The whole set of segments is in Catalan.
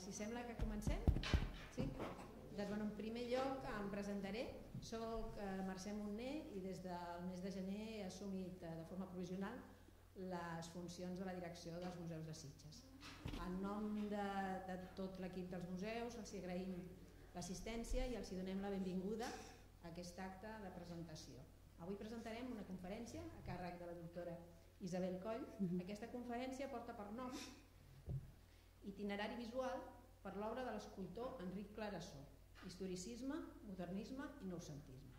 Si sembla que comencem? Sí? Doncs, en primer lloc em presentaré. Soc Mercè Montner i des del mes de gener he assumit de forma provisional les funcions de la direcció dels museus de Sitges. En nom de tot l'equip dels museus els agraïm l'assistència i els donem la benvinguda a aquest acte de presentació. Avui presentarem una conferència a càrrec de la doctora Isabel Coll. Aquesta conferència porta per nom Itinerari visual per l'obra de l'escultor Enric Clarasó, historicisme, modernisme i noucentisme.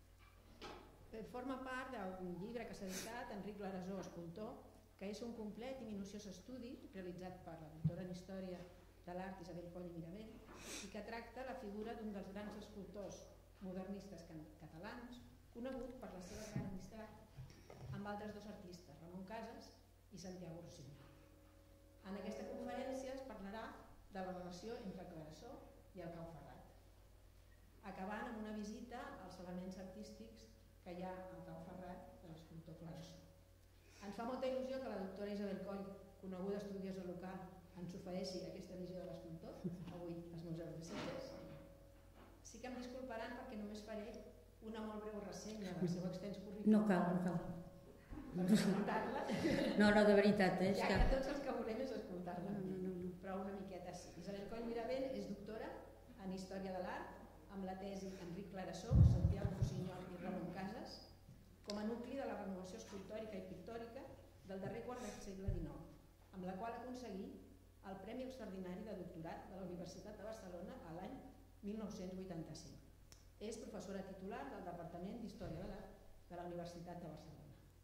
Forma part d'un llibre que s'ha editat, Enric Clarasó, escultor, que és un complet i minuciós estudi realitzat per la doctora en Història de l'Art Isabel Coll i Mirabell i que tracta la figura d'un dels grans escultors modernistes catalans, conegut per la seva gran amistat amb altres dos artistes, Ramon Casas i Santiago Rossinyol. En aquesta conferència es parlarà de la relació entre Clarasó i el Cau Ferrat, acabant amb una visita als elements artístics que hi ha al Cau Ferrat de l'escultor Clarasó. Ens fa molta il·lusió que la doctora Isabel Coll, coneguda estudiosa local, ens ofereixi aquesta visió de l'escultor avui als museus de Sitges. Sí que em disculparan perquè només faré una molt breu ressenya del seu extens currículum. No cal. Per escoltar-la. No, de veritat. Ja que tots els que volem és escoltar-la. Però una miqueta sí. Isabel Coll Mirabell és doctora en Història de l'Art amb la tesi Enric Clarasó, Santiago Rossinyol i Ramon Casas com a nucli de la renovació escultòrica i pictòrica del darrer quart del segle XIX, amb la qual aconseguí el Premi Extraordinari de Doctorat de la Universitat de Barcelona a l'any 1985. És professora titular del Departament d'Història de l'Art de la Universitat de Barcelona.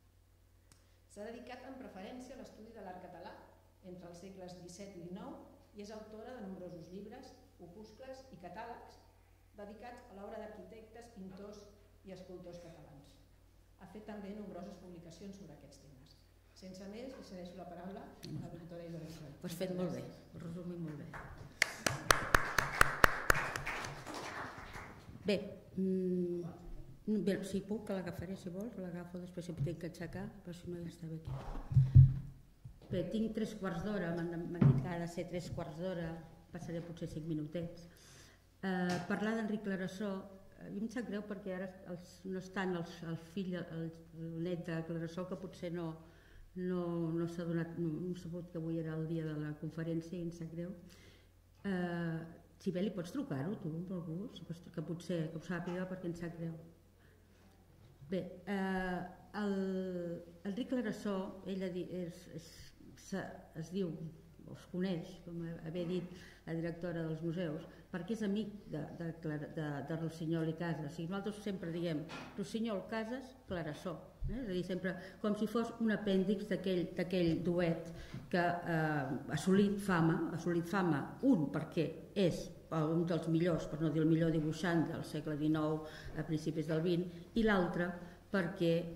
S'ha dedicat en preferència a l'estudi de l'art català entre els segles XVII i XIX i és autora de nombrosos llibres, opuscles i catàlegs dedicats a l'obra d'arquitectes, pintors i escultors catalans. Ha fet també nombroses publicacions sobre aquests temes. Sense més, li cedeixo la paraula a la doctora Isabel Coll. Ho has fet molt bé, ho has resumit molt bé. Bé, si puc, que l'agafaré, si vols, l'agafo, després si tinc que aixecar, però si no ja estava aquí. Bé, tinc 3/4 d'hora, m'han dit que ha de ser 3/4 d'hora, passaré potser 5 minutets. Parlar d'Enric Clarasó, a mi em sap greu perquè ara no estan el fill, el net de Clarasó, que potser no s'ha donat, no ha sabut que avui era el dia de la conferència i em sap greu. Si bé li pots trucar-ho, tu, amb algú, que potser que ho sàpiga perquè em sap greu. Bé, Enric Clarasó, ell es diu, o es coneix, com havia dit la directora dels museus, perquè és amic de Rossinyol i Casas. O sigui, nosaltres sempre diem Rossinyol, Casas, Clarasó. És a dir, sempre com si fos un apèndix d'aquell duet que ha assolit fama, un perquè és un dels millors, per no dir el millor dibuixant del segle XIX a principis del XX, i l'altre perquè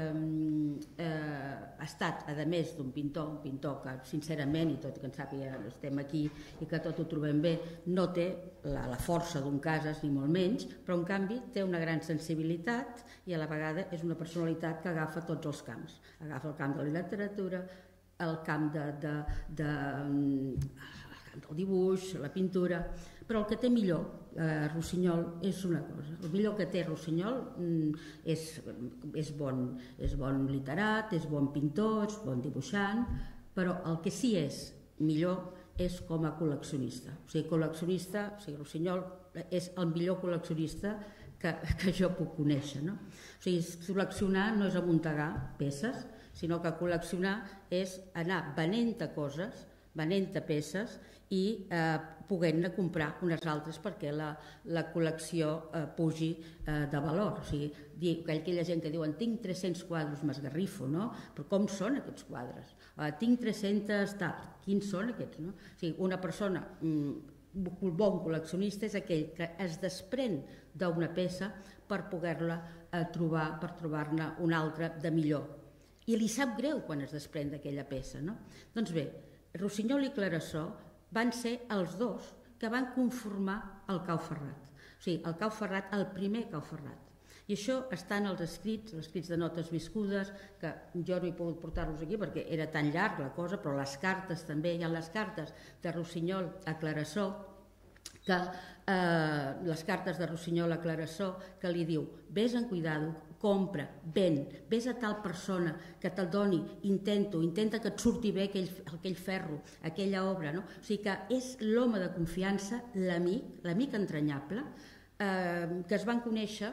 ha estat, a més d'un pintor que sincerament, i tot i que en sàpiga estem aquí i que tot ho trobem bé, no té la força d'un Casas ni molt menys, però en canvi té una gran sensibilitat i a la vegada és una personalitat que agafa tots els camps. Agafa el camp de la literatura, el camp del dibuix, la pintura, però el que té millor Rossinyol és una cosa. El millor que té Rossinyol és bon literat, és bon pintor, és bon dibuixant, però el que sí és millor és com a col·leccionista. O sigui, Rossinyol és el millor col·leccionista que jo puc conèixer. O sigui, col·leccionar no és amuntegar peces, sinó que col·leccionar és anar venent coses, venent peces i poder-ne comprar unes altres perquè la col·lecció pugi de valor. O sigui, aquella gent que diuen tinc 300 quadres, m'esgarrifo, no? Però com són aquests quadres? Tinc 300 tal, quins són aquests? O sigui, una persona, un bon col·leccionista és aquell que es desprèn d'una peça per poder-la trobar, per trobar-ne una altra de millor. I li sap greu quan es desprèn d'aquella peça, no? Doncs bé, Rossinyol i Clarasó van ser els dos que van conformar el Cau Ferrat. O sigui, el Cau Ferrat, el primer Cau Ferrat. I això està en els escrits de notes viscudes, que jo no he pogut portar-los aquí perquè era tan llarg la cosa, però les cartes també, hi ha les cartes de Rossinyol a Clarasó, que les cartes de Rossinyol a Clarasó, que li diu, vés en cuidado, compra, ven, vés a tal persona que te'l doni, intenta que et surti bé aquell ferro, aquella obra, no? O sigui que és l'home de confiança, l'amic entranyable, que es van conèixer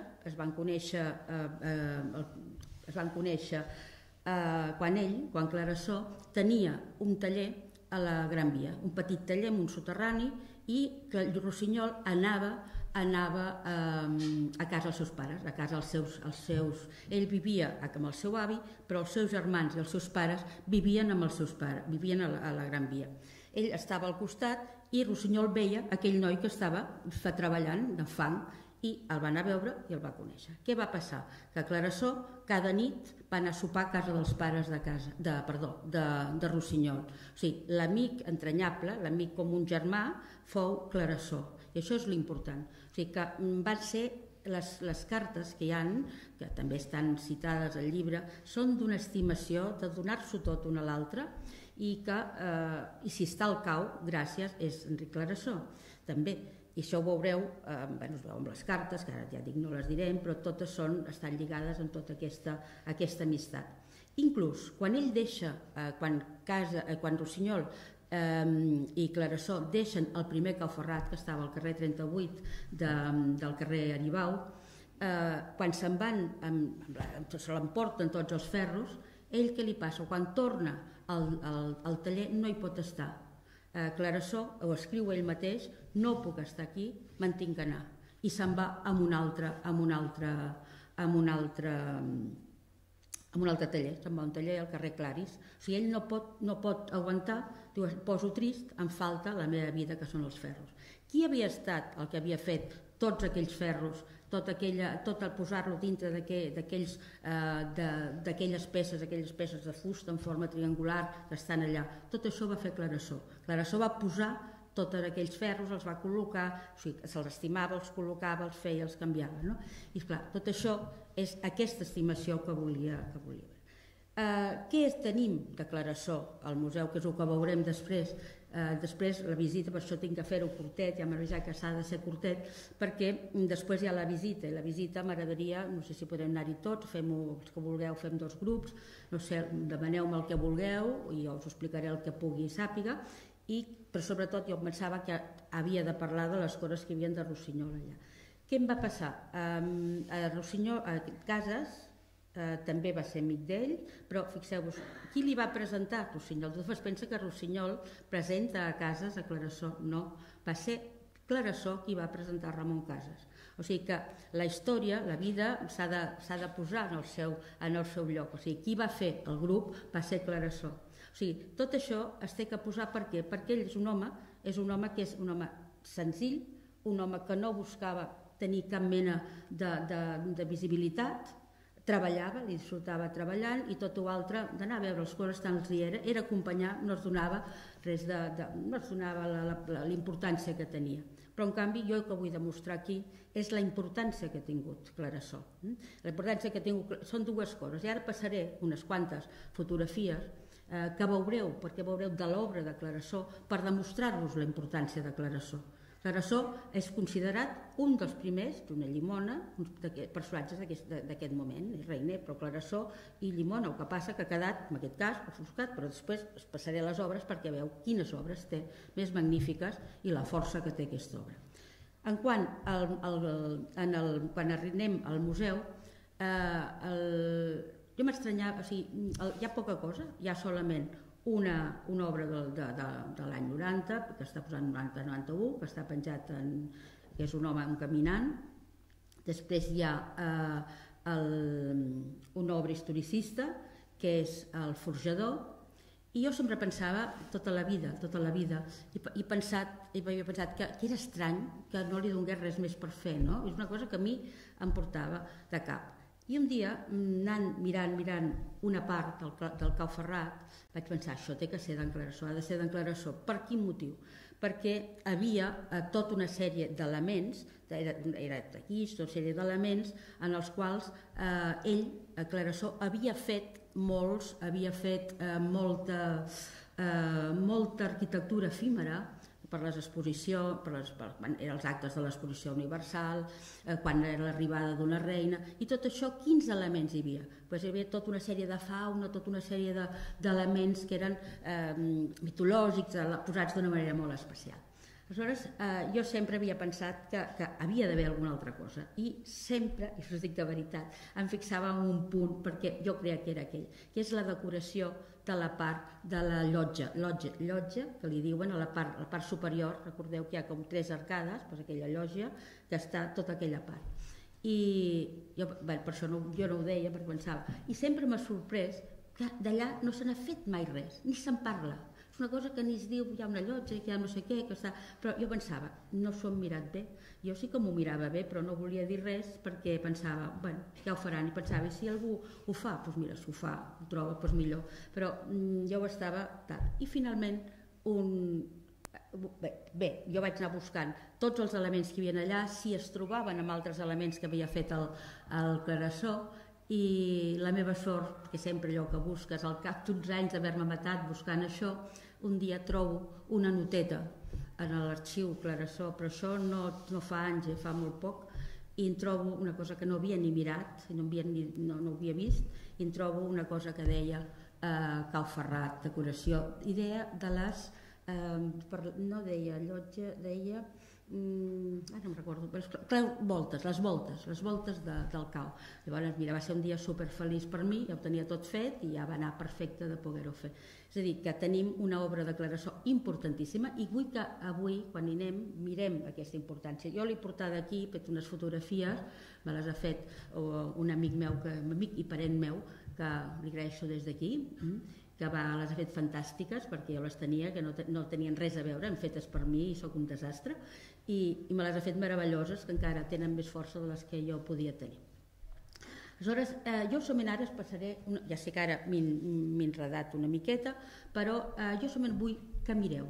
quan Clarasó tenia un taller a la Gran Via, un petit taller amb un soterrani, i que Rossinyol anava a casa dels seus pares, a casa els seus... Ell vivia amb el seu avi, però els seus germans i els seus pares vivien amb els seus pares, vivien a la Gran Via. Ell estava al costat i Rossinyol veia aquell noi que estava treballant de fang i el va anar a veure i el va conèixer. Què va passar? Que Clarasó cada nit va anar a sopar a casa dels pares de Rossinyol. O sigui, l'amic entranyable, l'amic com un germà, fou Clarasó. I això és l'important. O sigui que van ser les cartes que hi ha, que també estan citades al llibre, són d'una estimació, de donar-s'ho tot un a l'altre, i si està al cau, gràcies, és Enric Clarasó. També, i això ho veureu, es veu amb les cartes, que ara ja dic no les direm, però totes estan lligades amb tota aquesta amistat. Inclús quan ell deixa, quan Rossinyol i Clarasó deixen el primer Cau Ferrat, que estava al carrer 38 del carrer Aribau, quan se'n van, se l'emporten tots els ferros, ell què li passa? Quan torna al taller no hi pot estar. Clarasó ho escriu ell mateix, no puc estar aquí, me'n tinc que anar. I se'n va a un altre taller, se'n va a un taller al carrer Claris. O sigui, ell no pot aguantar, diu, poso trist, em falta la meva vida, que són els ferros. Qui havia estat el que havia fet tots aquells ferros, tot el posar-lo dintre d'aquelles peces de fusta en forma triangular que estan allà? Tot això va fer Clarasó. Clarasó va posar tots aquells ferros, els va col·locar, o sigui, se'ls estimava, els col·locava, els feia, els canviava, no? I esclar, tot això és aquesta estimació que volia veure. Què tenim de Clarasó al museu, que és el que veurem després? Després la visita, per això tinc que fer-ho curtet, ja m'ha avisat que s'ha de ser curtet, perquè després hi ha la visita, i la visita m'agradaria, no sé si podem anar-hi tots, fem-ho, els que vulgueu, fem 2 grups, no sé, demaneu-me el que vulgueu i jo us explicaré el que pugui i sàpiga, però sobretot jo pensava que havia de parlar de les coses que hi havia de Rossinyol allà. Què em va passar? A Rossinyol, a Casas, també va ser amic d'ell, però fixeu-vos, qui li va presentar Rossinyol? Tothom es pensa que Rossinyol presenta a Casas a Clarasó. No, va ser Clarasó qui va presentar Ramon Casas. O sigui que la història, la vida, s'ha de posar en el seu lloc. O sigui, qui va fer el grup va ser Clarasó. O sigui, tot això es té que posar per què? Perquè ell és un home que és un home senzill, un home que no buscava tenir cap mena de visibilitat, treballava, li disfrutava treballant i tot l'altre d'anar a veure les coses tant els hi era acompanyar, no es donava res no es donava l'importància que tenia. Però en canvi jo el que vull demostrar aquí és la importància que ha tingut Clarasó. La importància que ha tingut són 2 coses, i ara passaré unes quantes fotografies que veureu, perquè veureu de l'obra de Clarasó per demostrar-vos la importància de Clarasó. Clarasó és considerat un dels primers, d'una Llimona, personatges d'aquest moment, és Reiner, però Clarasó i Llimona, el que passa que ha quedat, en aquest cas, ofuscat, però després es passaré a les obres perquè veu quines obres té més magnífiques i la força que té aquesta obra. En quant, quan arribem al museu, jo m'estranyava, o sigui, hi ha poca cosa, hi ha solament una obra de l'any 90, que està posant 90-91, que està penjat que és un home caminant. Després hi ha una obra historicista, que és El forjador, i jo sempre pensava, tota la vida, i havia pensat que era estrany que no li donés res més per fer, no? És una cosa que a mi em portava de cap. I un dia, anant mirant una part del Cau Ferrat, vaig pensar, això té que ser d'en Clarasó, ha de ser d'en Clarasó. Per quin motiu? perquè havia tota una sèrie d'elements, era taquís, tota una sèrie d'elements en els quals ell, Clarasó, havia fet molta arquitectura efímera per les exposicions, quan eren els actes de l'exposició universal, quan era l'arribada d'una reina, i tot això, quins elements hi havia? Hi havia tota una sèrie de fauna, tota una sèrie d'elements que eren mitològics, posats d'una manera molt especial. Aleshores, jo sempre havia pensat que havia d'haver alguna altra cosa i sempre, i us dic de veritat, em fixava en un punt, perquè jo creia que era aquell, que és la decoració de la part de la llotja, que li diuen a la part superior. Recordeu que hi ha com 3 arcades, doncs aquella llotja, que està tota aquella part. I jo, per això jo no ho deia, perquè pensava, i sempre m'ha sorprès que d'allà no se n'ha fet mai res, ni se'n parla. És una cosa que ni es diu, hi ha una llotja, que hi ha no sé què, que està... Però jo pensava, no s'ho han mirat bé. Jo sí que m'ho mirava bé, però no volia dir res perquè pensava, bueno, ja ho faran. I pensava, i si algú ho fa? Doncs mira, si ho fa, ho troba, doncs millor. Però jo ho estava... I finalment, bé, jo vaig anar buscant tots els elements que hi havia allà, si es trobaven amb altres elements que havia fet el Clarasó, i la meva sort, que sempre allò que busques, al cap d'uns anys d'haver-me matat buscant això, un dia trobo una noteta en l'arxiu Clarasó, però això no fa anys, fa molt poc, i em trobo una cosa que no havia ni mirat, no havia vist, i em trobo una cosa que deia Cau Ferrat, decoració, idea de les, no deia llotja, deia... ara no em recordo, les voltes del cau. Llavors, mira, va ser un dia superfeliç per mi, ja ho tenia tot fet i ja va anar perfecte de poder-ho fer. És a dir, que tenim una obra de Clarasó importantíssima i vull que avui, quan hi anem, mirem aquesta importància. Jo l'he portada aquí, he fet unes fotografies, me les ha fet un amic meu, amic i parent meu, que li agraeixo des d'aquí, que les ha fet fantàstiques perquè jo les tenia, que no tenien res a veure, fetes per mi i sóc un desastre, i me les ha fet meravelloses, que encara tenen més força de les que jo podia tenir. Aleshores, jo solament ara passaré, ja sé que ara m'he enredat una miqueta, però jo solament vull que mireu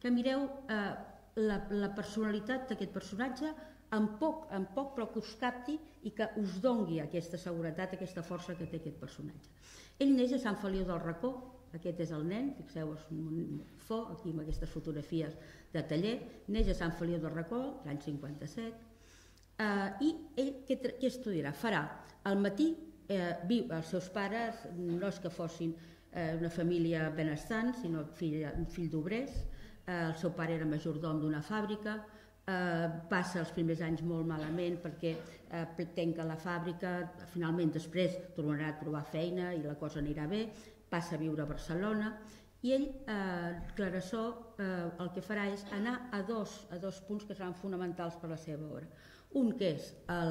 la personalitat d'aquest personatge en poc, però que us capti i que us dongui aquesta seguretat, aquesta força que té aquest personatge. Ell neix a Sant Feliu del Racó, aquest és el nen, fixeu, és un fo, aquí amb aquestes fotografies de taller, neix a Sant Feliu del Racó, l'any 57, i ell què estudiarà? Farà, al matí, els seus pares no és que fossin una família benestant, sinó fill d'obrers, el seu pare era majordom d'una fàbrica, passa els primers anys molt malament perquè tanca la fàbrica, finalment després tornarà a trobar feina i la cosa anirà bé, passa a viure a Barcelona i ell, Clarasó, el que farà és anar a dos punts que seran fonamentals per a la seva obra. Un que és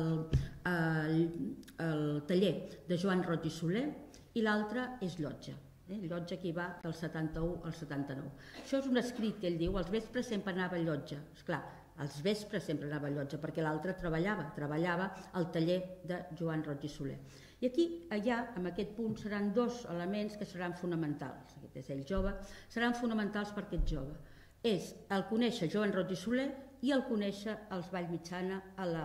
el taller de Joan Roig i Soler i l'altre és llotja. Llotja que hi va del 71 al 79. Això és un escrit que ell diu, als vespres sempre anava a llotja. Esclar, als vespres sempre anava a llotja perquè l'altre treballava al taller de Joan Roig i Soler. I aquí, allà, en aquest punt, seran 2 elements que seran fonamentals. Aquest és ell jove, seran fonamentals per aquest jove. És el conèixer Joan Roig i Soler i el conèixer els Vallmitjana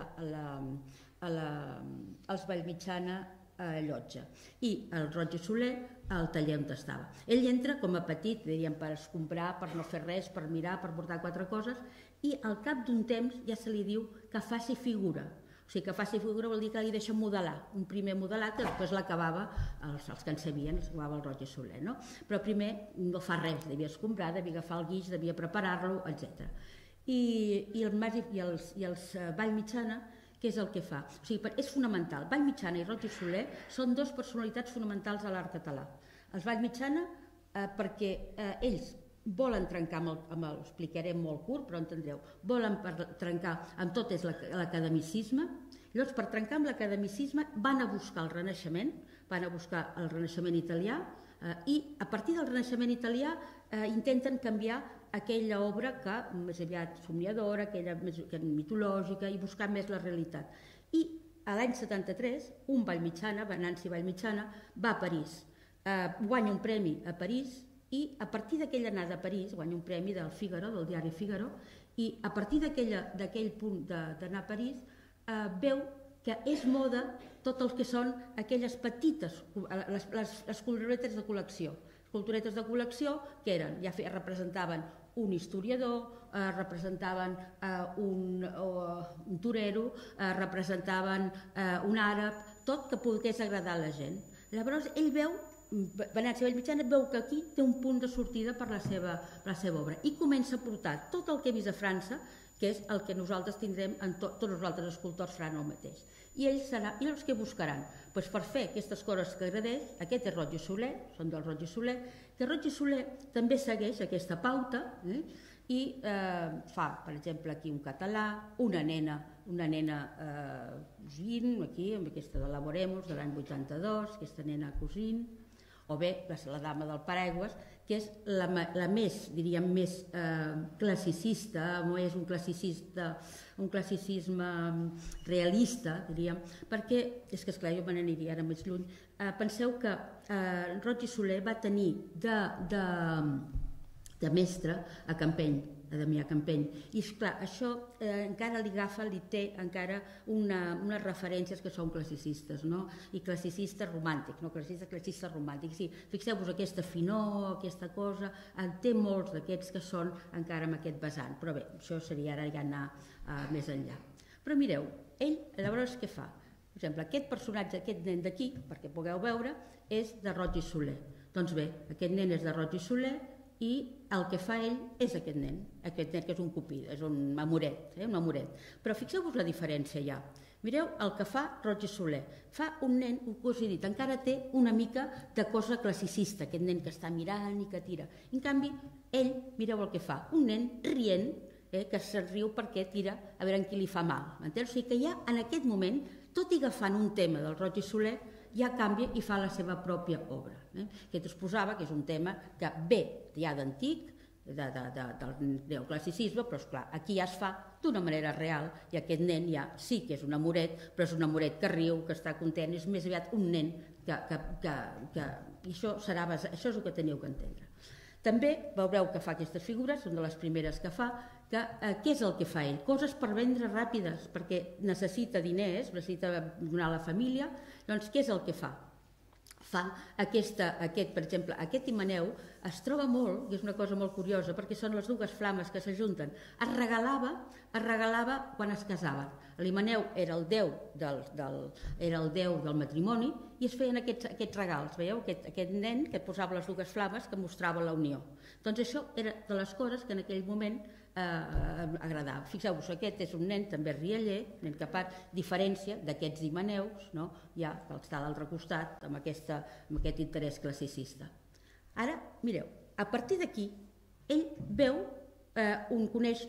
els Vallmitjana a llotja i el Roig i Soler al taller on estava. Ell entra com a petit, diríem, per escombrar, per no fer res, per mirar, per portar 4 coses, i al cap d'un temps ja se li diu que faci figura. O sigui, que faci figura vol dir que li deixa modelar, un primer modelat que després l'acabava, els que en sabien, l'acabava el Roig i Soler, no? Però primer no fa res, devia escombrar, devia agafar el guix, devia preparar-lo, etc. I els Vallmitjana, què és el que fa? O sigui, és fonamental. Vallmitjana i Roig i Soler són 2 personalitats fonamentals a l'art català. Els Vallmitjana, perquè ells volen trencar, ho explicaré molt curt, però entendreu, volen trencar amb tot és l'academicisme. Llavors, per trencar amb l'academicisme, van a buscar el Renaixement, van a buscar el Renaixement italià, i a partir del Renaixement italià intenten canviar aquella obra que més aviat somniadora, aquella més mitològica, i buscar més la realitat. I a l'any 73, un Vallmitjana, Venanci Vallmitjana, va a París, guanya un premi a París i a partir d'aquella anada a París, guanya un premi del Figaro, del diari Figaro, i a partir d'aquell punt d'anar a París veu que és moda tot el que són aquelles petites, les culturetes de col·lecció. Culturetes de col·lecció que eren, ja representaven un historiador, representaven un torero, representaven un àrab, tot que pogués agradar a la gent. Llavors ell veu, Venècia Vallmitjana, veu que aquí té un punt de sortida per la seva obra i comença a portar tot el que he vist a França, que és el que nosaltres tindrem, tots els altres escultors faran el mateix. I ells què buscaran? Per fer aquestes coses que agradeix, aquest és Roig i Soler, són del Roig i Soler, que Roig i Soler també segueix aquesta pauta i fa, per exemple, aquí un català, una nena cosint, aquí, amb aquesta de Laboremos, de l'any 82, aquesta nena cosint, o bé la dama del paraigües, que és la més, diríem, més classicista, no és un classicisme realista, diríem, perquè, és que esclar, jo me n'aniria ara més lluny, penseu que Roig i Soler va tenir de mestre a Campeny, a Damià Campeny, i esclar, això encara li té encara unes referències que són classicistes, no? I classicistes romàntics, no? Classicistes romàntics, sí, fixeu-vos aquesta finor, aquesta cosa, en té molts d'aquests que són encara amb aquest vessant, però bé, això seria ara ja anar més enllà. Però mireu, ell llavors què fa? Per exemple, aquest personatge, aquest nen d'aquí, perquè pugueu veure, és de Roig i Soler. Doncs bé, aquest nen és de Roig i Soler, i el que fa ell és aquest nen que és un cupid, és un amoret, però fixeu-vos la diferència ja. Mireu el que fa Roig i Soler, fa un nen, us he dit, encara té una mica de cosa classicista, aquest nen que està mirant i que tira. En canvi, ell, mireu el que fa, un nen rient, que se'n riu perquè tira a veure en qui li fa mal. O sigui que ja en aquest moment, tot i agafant un tema del Roig i Soler, ja canvia i fa la seva pròpia obra. Aquest es posava, que és un tema que ve ja d'antic, del neoclassicisme, però esclar, aquí ja es fa d'una manera real i aquest nen ja sí que és un amoret, però és un amoret que riu, que està content, és més aviat un nen que i això és el que teniu que entendre. També veureu que fa aquestes figures, són de les primeres que fa, que què és el que fa ell? Coses per vendre ràpides, perquè necessita diners, necessita donar a la família, doncs què és el que fa? Fa per exemple, aquest Himeneu es troba molt, i és una cosa molt curiosa, perquè són les dues flames que s'ajunten, es regalava quan es casaven. L'Himeneu era el déu del matrimoni i es feien aquests regals, veieu? Aquest nen que posava les dues flames que mostrava la unió. Doncs això era de les coses que en aquell moment agradava. Fixeu-vos, aquest és un nen també rialler, nen que fa diferència d'aquests Himeneus, ja que està a l'altre costat, amb aquest interès classicista. Ara, mireu, a partir d'aquí, ell veu, coneix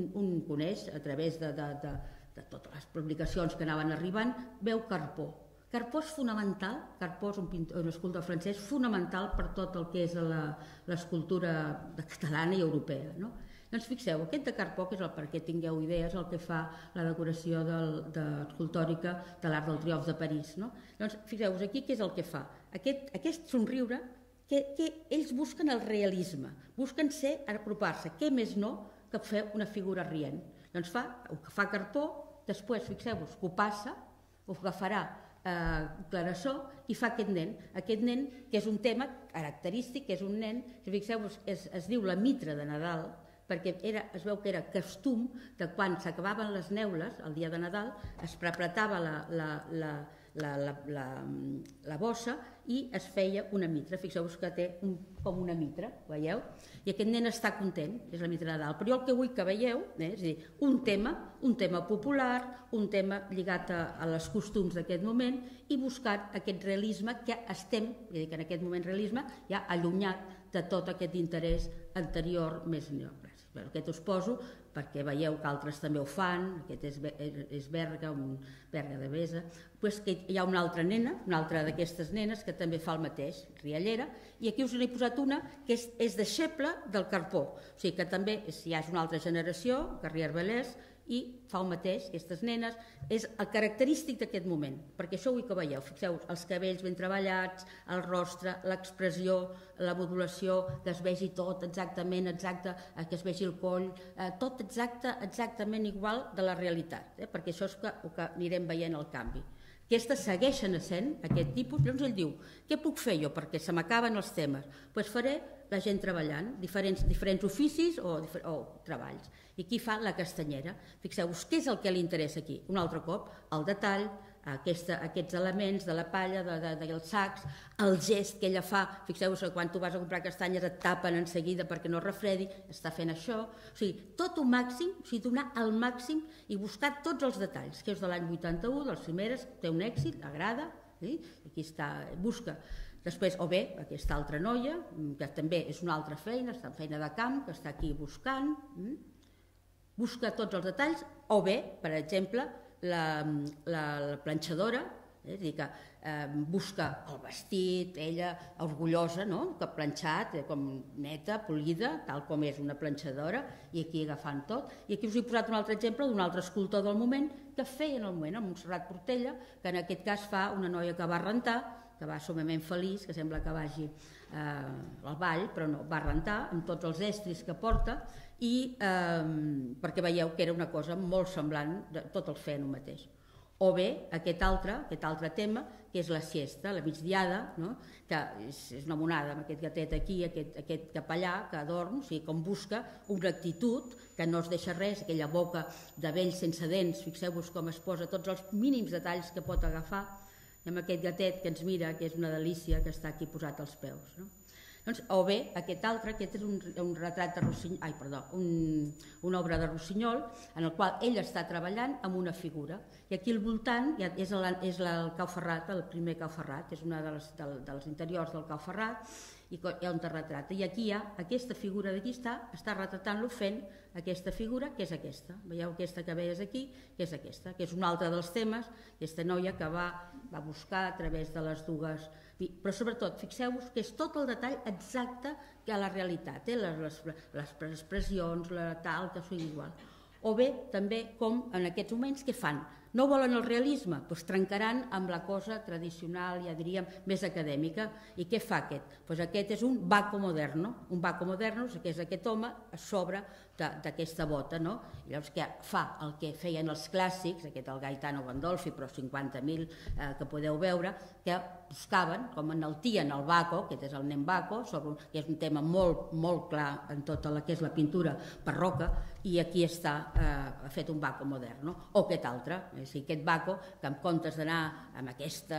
a través de totes les publicacions que anaven arribant, veu Carpó. Carpó és fonamental, Carpó és un escultor francès fonamental per tot el que és l'escultura catalana i europea. Doncs fixeu, aquest de Carpó, que és el perquè tingueu idees, el que fa la decoració escultòrica de l'Arc del Triomf de París. Doncs fixeu-vos aquí què és el que fa. Aquest somriure, que ells busquen el realisme, busquen apropar-se, què més no que fer una figura rient. Doncs ho que fa Carpó, després, fixeu-vos, que ho passa, ho agafarà Clarasó i fa aquest nen que és un tema característic, que és un nen, si fixeu-vos, es diu la mitra de Nadal, perquè es veu que era costum de quan s'acabaven les neules, el dia de Nadal, es prepletava la bossa i es feia una mitra. Fixeu-vos que té com una mitra, veieu? I aquest nen està content, és la mitra de Nadal. Però jo el que vull que veieu és a dir, un tema popular, un tema lligat a les costums d'aquest moment i buscar aquest realisme que estem, en aquest moment realisme, ja allunyat de tot aquest interès anterior més neoclàssic. Aquest us poso perquè veieu que altres també ho fan, aquest és Berga, Berga de Besa, que hi ha una altra nena, una altra d'aquestes nenes que també fa el mateix, riallera, i aquí us n'he posat una que és deixeble del Carpó, o sigui que també ja és una altra generació, Carrier Belès, i fa el mateix, aquestes nenes, és el característic d'aquest moment, perquè això vull que veieu, fixeu, els cabells ben treballats, el rostre, l'expressió, la modulació, que es vegi tot exactament, que es vegi el coll, tot exactament igual de la realitat, perquè això és el que anirem veient el canvi. Aquestes segueixen essent aquest tipus, llavors ell diu, què puc fer jo perquè se m'acaben els temes? Doncs faré la gent treballant, diferents oficis o treballs. I aquí fa la castanyera. Fixeu-vos, què és el que li interessa aquí? Un altre cop, el detall, aquests elements de la palla, dels sacs, el gest que ella fa, fixeu-vos que quan tu vas a comprar castanyes et tapen en seguida perquè no refredi, està fent això, o sigui, tot un màxim, o sigui, donar el màxim i buscar tots els detalls, que és de l'any 81, dels primeres, té un èxit, agrada, aquí està, busca. Després, o bé, aquesta altra noia, que també és una altra feina, està en feina de camp, que està aquí buscant, busca tots els detalls, o bé, per exemple, la planxadora, és a dir, que busca el vestit, ella orgullosa, que ha planxat, com neta, polida, tal com és una planxadora, i aquí agafant tot. I aquí us he posat un altre exemple d'un altre escultor del moment que feia en el moment, el Montserrat Portella, que en aquest cas fa una noia que va rentar, que va summament feliç, que sembla que vagi al ball, però no, va rentar amb tots els estris que porta, i perquè veieu que era una cosa molt semblant, tot el feien el mateix. O bé aquest altre tema, que és la siesta, la migdiada, que és una monada amb aquest gatet aquí, aquest capellà que dorm, o sigui, com busca una actitud que no es deixa res, aquella boca de vell sense dents, fixeu-vos com es posa tots els mínims detalls que pot agafar, i amb aquest gatet que ens mira, que és una delícia, que està aquí posat als peus. O bé aquest altre, aquest és un retrat de Rossinyol, una obra de Rossinyol, en el qual ell està treballant amb una figura, i aquí al voltant és el Cau Ferrat, el primer Cau Ferrat, és una dels interiors del Cau Ferrat, i on te retrata. I aquí hi ha aquesta figura d'aquí, està retratant-lo fent aquesta figura, que és aquesta. Veieu aquesta que veies aquí, que és aquesta, que és un altre dels temes, aquesta noia que va buscar a través de les dues... Però sobretot, fixeu-vos que és tot el detall exacte que a la realitat, les expressions, tal, que són igual. O bé, també, com en aquests moments, què fan? No volen el realisme? Doncs trencaran amb la cosa tradicional, ja diríem, més acadèmica. I què fa aquest? Doncs aquest és un Baco moderno. Un Baco moderno, que és aquest home a sobre d'aquesta bota, no? I llavors què fa? El que feien els clàssics, aquest el Gaetano Gandolfi, però 50.000 que podeu veure, que buscaven, com enaltien el Baco, aquest és el nen Baco, que és un tema molt, molt clar en tota la que és la pintura barroca, i aquí està fet un Baco moderno. O aquest altre, aquest Baco, que en comptes d'anar amb aquest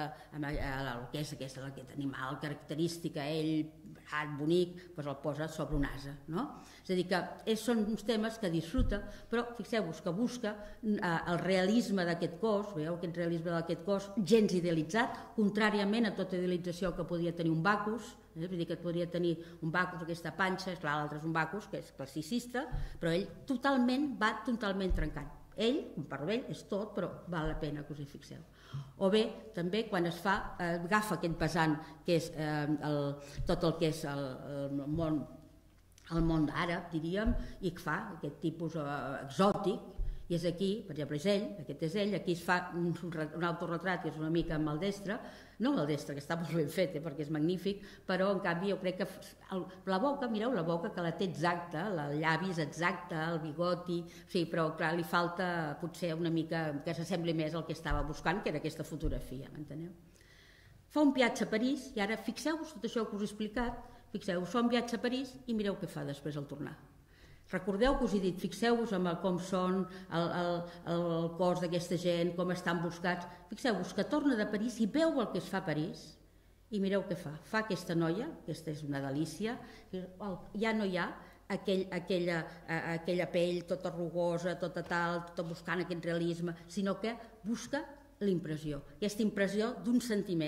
animal característica, ell, bonic, el posa sobre un ase. És a dir, que són uns temes que disfruta, però fixeu-vos que busca el realisme d'aquest cos, veieu aquest realisme d'aquest cos gens idealitzat, contràriament a tota idealització que podia tenir un Bacus, és a dir, que podria tenir un Bacus, aquesta panxa, és clar, l'altre és un Bacus, que és classicista, però ell va totalment trencant. Ell, per ell, és tot, però val la pena que us hi fixeu. O bé, també, quan es fa, agafa aquest vessant, que és tot el que és el món àrab, diríem, i que fa aquest tipus exòtic, i és aquí, per exemple, és ell, aquest és ell, aquí es fa un autorretrat que és una mica maldestre, no maldestre, que està molt ben fet, perquè és magnífic, però en canvi jo crec que la boca, mireu la boca que la té exacta, el llavi és exacte, el bigoti, sí, però clar, li falta potser una mica que s'assembli més al que estava buscant, que era aquesta fotografia, m'enteneu? Fa un viatge a París, i ara fixeu-vos tot això que us he explicat, fixeu-vos, fa un viatge a París i mireu què fa després al tornar. Recordeu que us he dit, fixeu-vos en com són el cos d'aquesta gent, com estan buscats. Fixeu-vos que torna de París i veu el que es fa a París i mireu què fa. Fa aquesta noia, aquesta és una delícia, ja no hi ha aquella pell tota rugosa, tota tal, tota buscant aquest realisme, sinó que busca l'impressió, aquesta impressió d'un sentiment.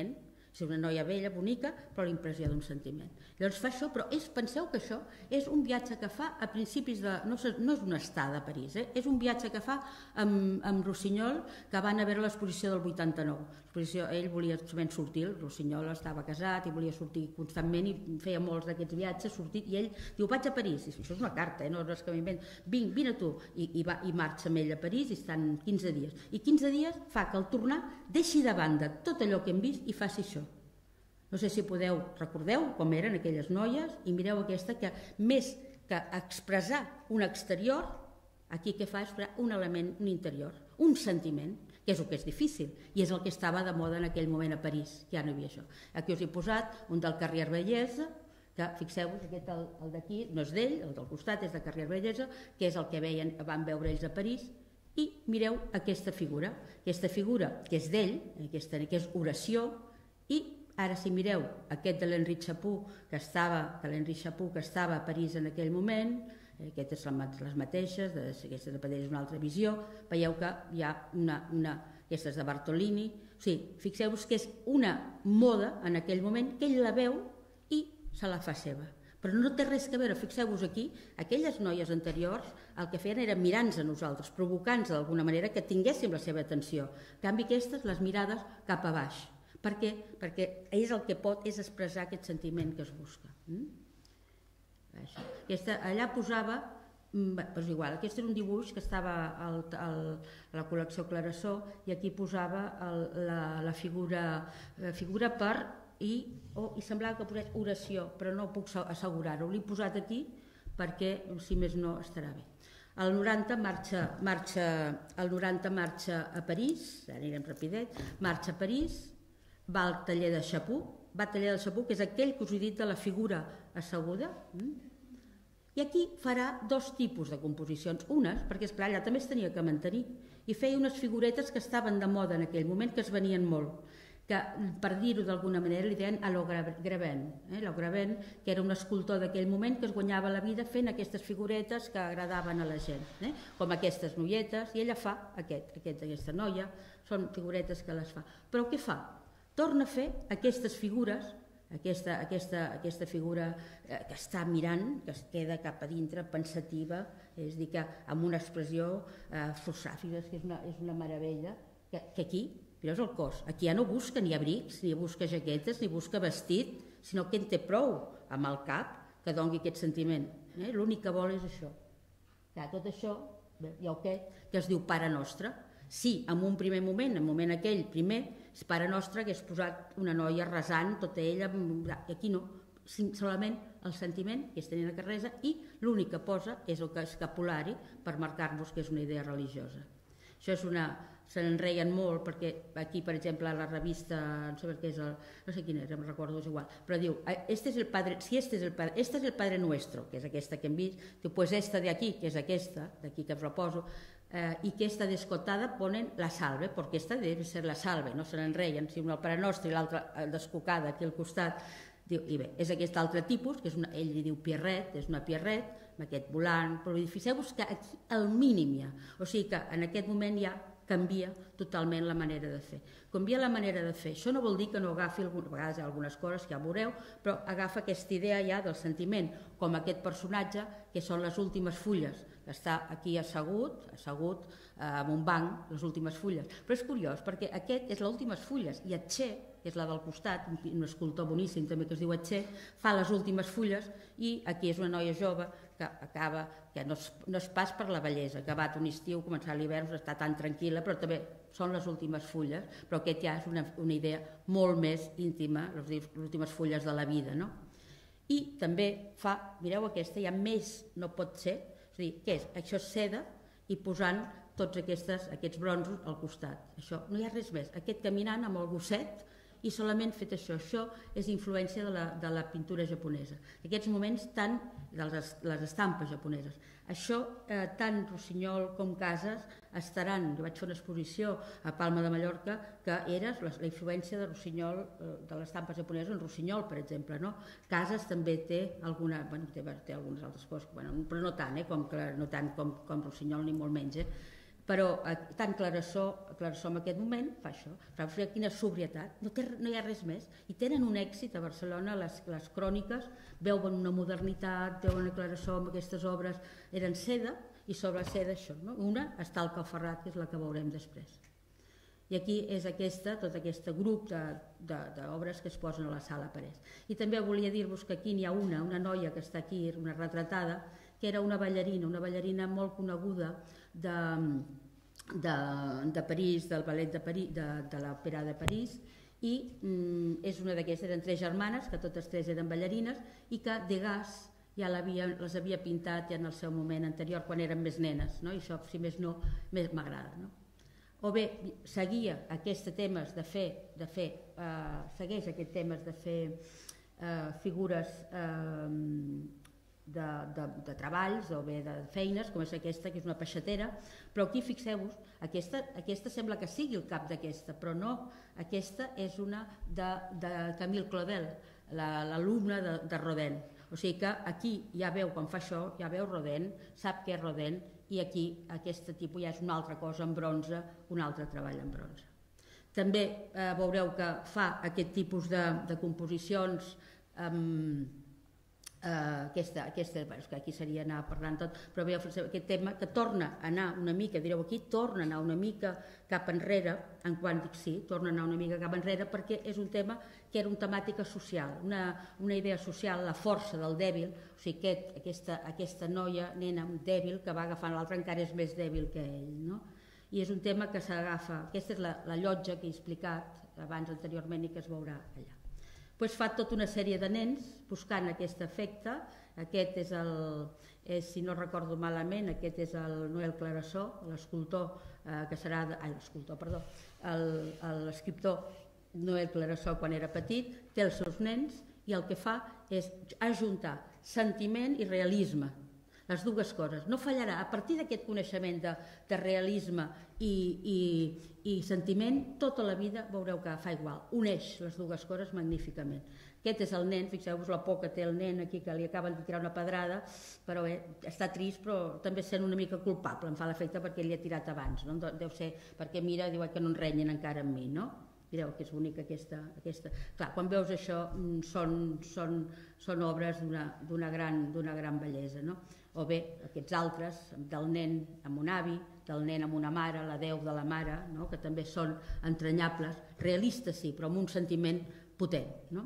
és una noia vella, bonica, però la impressió d'un sentiment. Llavors fa això, però penseu que això és un viatge que fa a principis de... No és una estada a París, és un viatge que fa amb Rossinyol, que van a veure l'exposició del 89. Ell volia sortir, el Rossinyol estava casat i volia sortir constantment i feia molts d'aquests viatges, i ell diu, vaig a París, i això és una carta, no és que m'invento, vine tu, i marxa amb ell a París i estan 15 dies. I 15 dies fa que al tornar deixi de banda tot allò que hem vist i faci això. No sé si recordeu com eren aquelles noies i mireu aquesta que més que expressar un exterior, aquí què fa és un element, un interior, un sentiment, que és el que és difícil i és el que estava de moda en aquell moment a París, que ja no hi havia això. Aquí us he posat un del Carrier Bellesa, que fixeu-vos, aquest el d'aquí no és d'ell, el del costat és de Carrier Bellesa, que és el que van veure ells a París, i mireu aquesta figura que és d'ell, que és oració, i ara si mireu aquest de l'Henri Chaput que estava a París en aquell moment, aquestes són les mateixes, aquesta és una altra visió, veieu que hi ha aquesta és de Bartolini, o sigui, fixeu-vos que és una moda en aquell moment que ell la veu i se la fa seva. Però no té res a veure, fixeu-vos aquí, aquelles noies anteriors el que feien era mirar-nos a nosaltres, provocant-nos d'alguna manera que tinguéssim la seva atenció. En canvi aquestes, les mirades cap a baix. Per què? Perquè és el que pot és expressar aquest sentiment que es busca. Allà posava, és igual, aquest era un dibuix que estava a la col·lecció Clarasó i aquí posava la figura per i semblava que posés oració, però no puc assegurar-ho, l'he posat aquí perquè si més no estarà bé. El 90 marxa a París, ara anirem rapidet, marxa a París, va al taller de Chaput, que és aquell que us he dit de la figura asseguda, i aquí farà dos tipus de composicions. Unes, perquè esclar, allà també es tenia que mantenir, i feia unes figuretes que estaven de moda en aquell moment, que es venien molt, que per dir-ho d'alguna manera li deien a lo Gravin, que era un escultor d'aquell moment que es guanyava la vida fent aquestes figuretes que agradaven a la gent, com aquestes noietes, i ella fa aquesta noia, són figuretes que les fa. Però què fa? Torna a fer aquestes figures, aquesta figura que està mirant, que es queda cap a dintre, pensativa, és a dir, que amb una expressió forçàfica, que és una meravella, que aquí, mireu el cos, aquí ja no busca ni abrics, ni busca jaquetes, ni busca vestit, sinó que en té prou amb el cap que doni aquest sentiment. L'únic que vol és això. Tot això, hi ha aquest que es diu Pare Nostre. Sí, en un primer moment, en el moment aquell primer, Pare Nostre hagués posat una noia resant, tota ella, aquí no, solament el sentiment que és tenint a Carresa i l'únic que posa és el escapulari per marcar-vos que és una idea religiosa. Això és se n'enreien molt perquè aquí, per exemple, a la revista, no sé què és, no sé quin és, em recordo, és igual, però diu, este es el Padre Nuestro, que és aquesta que hem vist, diu, pues esta de aquí, que és aquesta, d'aquí que us la poso, y que esta descotada ponen la salve, porque esta debe ser la salve, no se n'enreien, si una el Pare Nostre i l'altra descocada aquí al costat, i bé, és aquest altre tipus, que ell li diu Pierret, és una Pierret, amb aquest volant, però fixeu-vos que aquí al mínim hi ha, o sigui que en aquest moment ja canvia totalment la manera de fer. Canvia la manera de fer, això no vol dir que no agafi, a vegades hi ha algunes coses que ja veureu, però agafa aquesta idea ja del sentiment, com aquest personatge, que són les últimes fulles, que està aquí assegut en un banc, les últimes fulles. Però és curiós, perquè aquest és les últimes fulles, i Etxé, que és la del costat, un escultor boníssim també que es diu Etxé, fa les últimes fulles, i aquí és una noia jove que acaba, que no és pas per la bellesa, ha acabat un estiu, començar l'hivern, està tan tranquil·la, però també són les últimes fulles, però aquest ja és una idea molt més íntima, les últimes fulles de la vida, no? I també fa, mireu aquesta, ja més no pot ser, és a dir, què és? Això és seda i posant tots aquests bronzos al costat. Això, no hi ha res més. Aquest caminant amb el gosset i solament fet això. Això és influència de la pintura japonesa. Aquests moments tant de les estampes japoneses. Això, tant Rossinyol com Casas estaran, jo vaig fer una exposició a Palma de Mallorca que era la influència de Rossinyol, de les estampes japoneses en Rossinyol, per exemple, no? Casas també té algunes altres coses, però no tant com Rossinyol ni molt menys, però tant Clarasó en aquest moment fa això, però quina sobrietat, no hi ha res més, i tenen un èxit a Barcelona, les cròniques veuen una modernitat, veuen a Clarasó amb aquestes obres, eren seda, i sobre seda això, no? Una està al Calferrat, que és la que veurem després. I aquí és tot aquest grup d'obres que es posen a la Sala Parés. I també volia dir-vos que aquí n'hi ha una noia que està aquí, una retratada, que era una ballarina molt coneguda de París, del ballet de París, de l'Òpera de París, i és una d'aquestes, eren 3 germanes, que totes 3 eren ballarines, i que Degas ja les havia pintat ja en el seu moment anterior, quan eren més nenes, no? I això, si més no, més m'agrada. No? O bé, seguia aquests temes segueix aquests temes de fer figures de treballs o bé de feines, com és aquesta, que és una peixatera, però aquí fixeu-vos, aquesta sembla que sigui el cap d'aquesta, però no, aquesta és una de Camille Claudel, l'alumne de Rodin. O sigui que aquí ja veu, quan fa això, ja veu Rodin, sap què és Rodin, i aquí aquest tipus ja és una altra cosa en bronze, un altre treball en bronze. També veureu que fa aquest tipus de composicions, que aquí seria anar parlant tot, però bé, aquest tema que torna a anar una mica, direu aquí, torna a anar una mica cap enrere, en quant dic sí, torna a anar una mica cap enrere, perquè és un tema que era una temàtica social, una idea social, la força del dèbil, o sigui, aquesta noia, nena dèbil, que va agafant l'altre encara és més dèbil que ell, no? I és un tema que s'agafa, aquesta és la llotja que he explicat abans anteriorment i que es veurà allà. Doncs fa tota una sèrie de nens buscant aquest efecte. Aquest és si no recordo malament, aquest és el Noel Clarasó, l'escultor que serà... l'escriptor Noel Clarasó quan era petit, té els seus nens i el que fa és ajuntar sentiment i realisme, les dues coses. No fallarà, a partir d'aquest coneixement de realisme i sentiment, tota la vida veureu que fa igual, uneix les dues coses magníficament. Aquest és el nen, fixeu-vos la por que té el nen aquí, que li acaben de tirar una pedrada, però bé, està trist, però també sent una mica culpable, em fa l'efecte perquè li ha tirat abans, no? Deu ser perquè mira, diu que no en renyen encara amb mi, no? Mireu que és bonica aquesta... Clar, quan veus això són obres d'una gran bellesa, no? O bé, aquests altres, del nen amb un avi, del nen amb una mare, la Déu de la mare, no? Que també són entranyables, realistes sí, però amb un sentiment potent, no?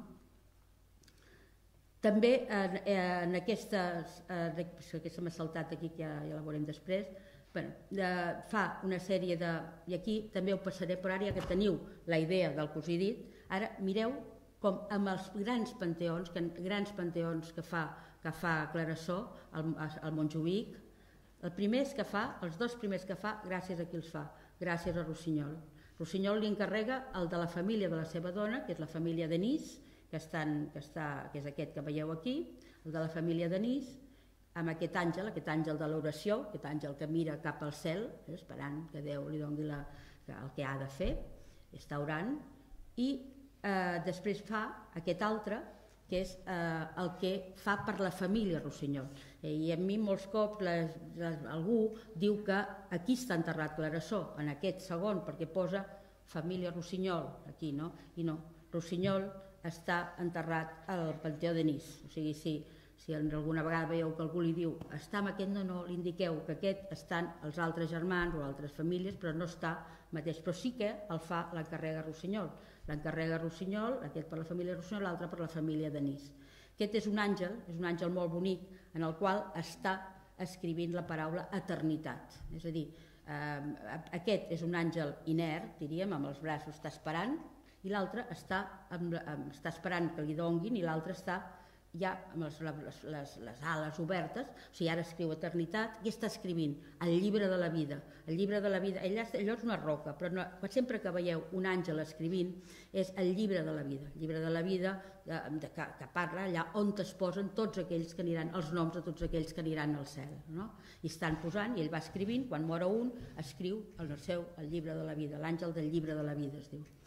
També en aquestes... Aquesta m'ha saltat aquí, que ja la veurem després, fa una sèrie de... I aquí també ho passaré, però ara ja que teniu la idea del que us he dit, ara mireu com amb els grans panteons que fa Clarasó, al Montjuïc, els 2 primers que fa, gràcies a qui els fa? Gràcies a Rossinyol. Rossinyol li encarrega el de la família de la seva dona, que és la família Denis, que és aquest que veieu aquí, el de la família Denis, amb aquest àngel de l'oració, aquest àngel que mira cap al cel, esperant que Déu li doni el que ha de fer, està orant, i després fa aquest altre, que és el que fa per la família Rossinyol. I a mi molts cops algú diu que aquí està enterrat Clarasó, en aquest segon, perquè posa família Rossinyol, aquí, no? I no, Rossinyol està enterrat al Panteó Denis, o sigui, si alguna vegada veieu que algú li diu està amb aquest, no, li indiqueu que aquest estan els altres germans o altres famílies, però no està mateix, però sí que el fa, l'encarrega Rossinyol, aquest per la família Rossinyol, l'altre per la família Denis. Aquest és un àngel molt bonic, en el qual està escrivint la paraula eternitat, és a dir, aquest és un àngel inert, diríem, amb els braços està esperant, i l'altre està esperant que li donguin, i l'altre està ja amb les ales obertes, o sigui, ara escriu eternitat, i està escrivint el llibre de la vida. El llibre de la vida, allò és una roca, però sempre que veieu un àngel escrivint, és el llibre de la vida. El llibre de la vida que parla allà on es posen tots aquells que aniran, els noms de tots aquells que aniran al cel, no? I estan posant, i ell va escrivint, quan mor un, escriu el llibre de la vida, l'àngel del llibre de la vida es diu.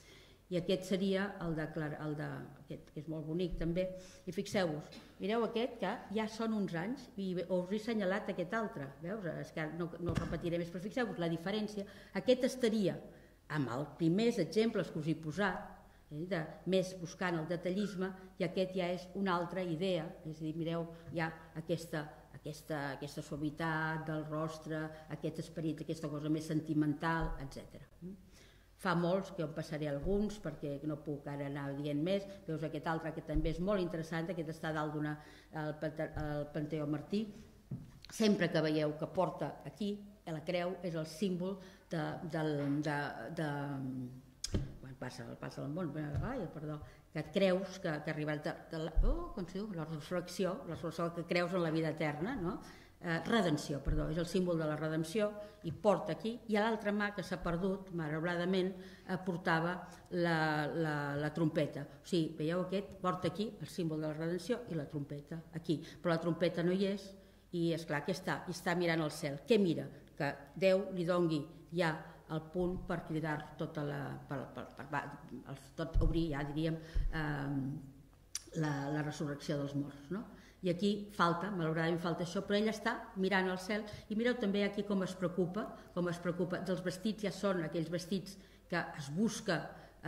I aquest seria el aquest, que és molt bonic també. I fixeu-vos, mireu aquest, que ja són uns anys, i us he assenyalat aquest altre, veus? És que no ho repetiré més, però fixeu-vos la diferència. Aquest estaria amb els primers exemples que us he posat, més buscant el detallisme, i aquest ja és una altra idea, és a dir, mireu, hi ha aquesta suavitat del rostre, aquest esperit, aquesta cosa més sentimental, etc. Fa molts, que en passaré alguns perquè no puc ara anar dient més. Veus aquest altre que també és molt interessant, aquest està dalt al Panteó Martí. Sempre que veieu que porta aquí, la creu és el símbol quan passa el món, que et creus que ha arribat la resurrecció, que creus en la vida eterna, no? Redenció, perdó, és el símbol de la redenció, i porta aquí, i a l'altra mà que s'ha perdut, malauradament, portava la trompeta. O sigui, veieu aquest, porta aquí el símbol de la redenció i la trompeta aquí, però la trompeta no hi és, i esclar que està mirant al cel. Què mira? Que Déu li dongui ja el punt per cridar tota tot obrir, ja diríem, la resurrecció dels morts, no? I aquí falta, malauradament falta això, però ell està mirant al cel, i mireu també aquí com es preocupa dels vestits. Ja són aquells vestits que es busca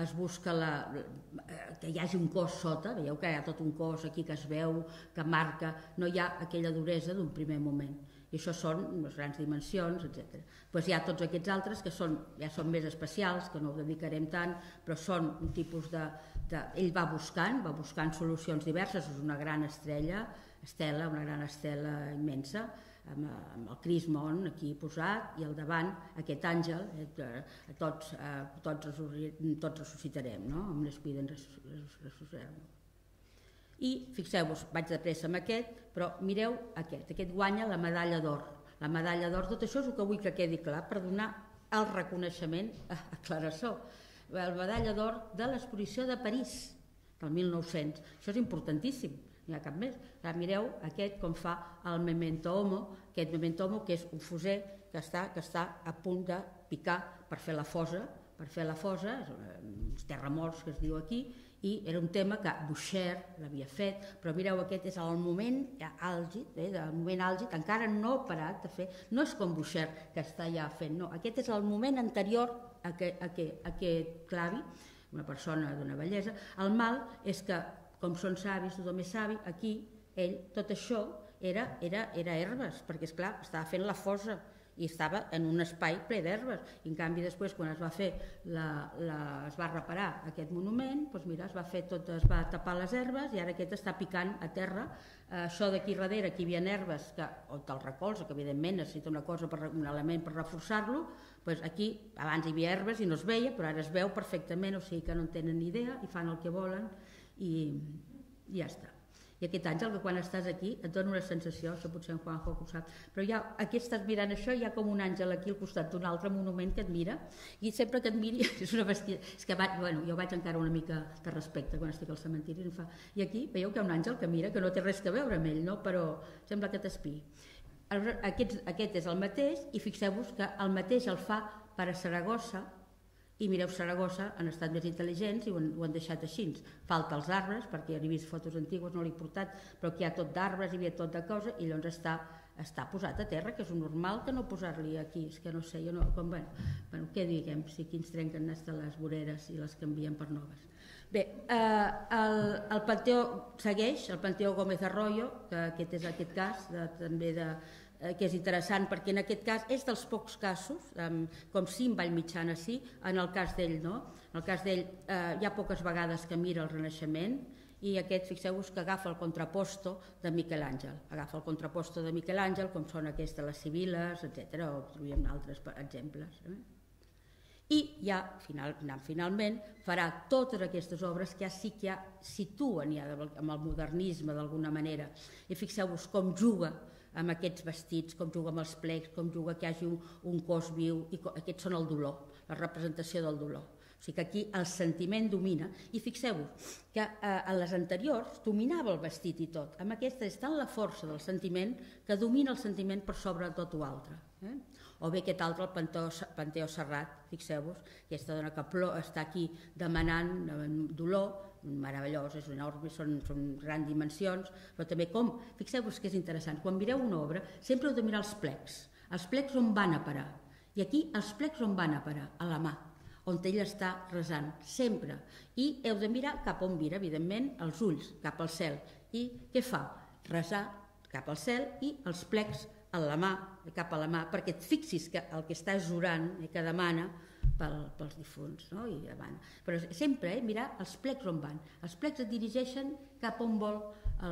que hi hagi un cos sota, veieu que hi ha tot un cos aquí que es veu, que marca, no hi ha aquella duresa d'un primer moment, i això són les grans dimensions, etc. Doncs hi ha tots aquests altres que ja són més especials, que no ho dedicarem tant, però són un tipus ell va buscant solucions diverses. És una gran una gran estela immensa, amb el crismon aquí posat, i al davant aquest àngel, tots ressuscitarem, no? Amb l'esperit ressuscitarem. I fixeu-vos, vaig de pressa amb aquest, però mireu aquest guanya la medalla d'or. La medalla d'or, tot això és el que vull que quedi clar per donar el reconeixement a Clarasó. La medalla d'or de l'exposició de París del 1900. Això és importantíssim, no hi ha cap més. Mireu aquest com fa el memento homo, aquest memento homo que és un fuser que està a punt de picar per fer la fosa, uns terramorts que es diu aquí, i era un tema que Boucher l'havia fet, però mireu, aquest és el moment àlgid, encara no ha parat de fer, no és com Boucher que està ja fent, no, aquest és el moment anterior a que clavi, una persona d'una bellesa. El mal és que, com són savis, tothom és savi, aquí ell, tot això era herbes, perquè esclar, estava fent la fosa i estava en un espai ple d'herbes. En canvi, després, quan es va reparar aquest monument, doncs mira, es va tapar les herbes, i ara aquest està picant a terra. Això d'aquí darrere, que hi havia herbes, o te'l recolza, que evidentment necessita un element per reforçar-lo, doncs aquí abans hi havia herbes i no es veia, però ara es veu perfectament, o sigui que no en tenen ni idea i fan el que volen, i ja està. I aquest àngel, que quan estàs aquí et dona una sensació, això potser en Juanjo ho sap, però ja aquí estàs mirant això, hi ha com un àngel aquí al costat d'un altre monument que et mira, i sempre que et miri és una bèstia. És que jo vaig encara una mica de respecte quan estic al cementiri, i aquí veieu que hi ha un àngel que mira, que no té res a veure amb ell, no? Però sembla que t'espiï. Aquest és el mateix, i fixeu-vos que el mateix el fa per a Saragossa. I mireu, Saragossa han estat més intel·ligents i ho han deixat així. Falta els arbres, perquè he vist fotos antigues, no l'he portat, però aquí hi ha tot d'arbres, hi havia tot de cosa, i llavors està posat a terra, que és un normal que no posar-li aquí. És que no sé, jo no... Què diguem, si aquí ens trenquen les voreres i les canvien per noves. Bé, el Panteó segueix, el Panteó Gómez Arroyo, que aquest és aquest cas, també que és interessant perquè en aquest cas és dels pocs casos, com sí en Vallmitjana sí, en el cas d'ell no. En el cas d'ell hi ha poques vegades que mira el Renaixement, i aquest, fixeu-vos que agafa el contraposto de Miquel Àngel. Agafa el contraposto de Miquel Àngel, com són aquestes les Sibil·les, etc. O trobem altres exemples. I ja, finalment, farà totes aquestes obres que ja sí que ja situen amb el modernisme d'alguna manera. I fixeu-vos com juga amb aquests vestits, com juga amb els plecs, com juga que hi hagi un cos viu, i aquests són el dolor, la representació del dolor. O sigui que aquí el sentiment domina, i fixeu-vos que a les anteriors dominava el vestit i tot. Amb aquesta és tant la força del sentiment que domina el sentiment per sobre de tot l'altre. O O bé aquest altre, el Panteó Serrat, fixeu-vos, aquesta dona que està aquí demanant dolor, meravellós, és enorme, són grans dimensions, però també com, fixeu-vos que és interessant, quan mireu una obra sempre heu de mirar els plecs on van a parar, i aquí els plecs on van a parar, a la mà, on ell està resant, sempre, i heu de mirar cap on mira, evidentment, els ulls, cap al cel, i què fa? Resar cap al cel i els plecs a la mà, cap a la mà, perquè et fixis que el que està jurant i que demana pels difunts, no? I demana. Però sempre mirar els plecs on van. Els plecs et dirigeixen cap on vol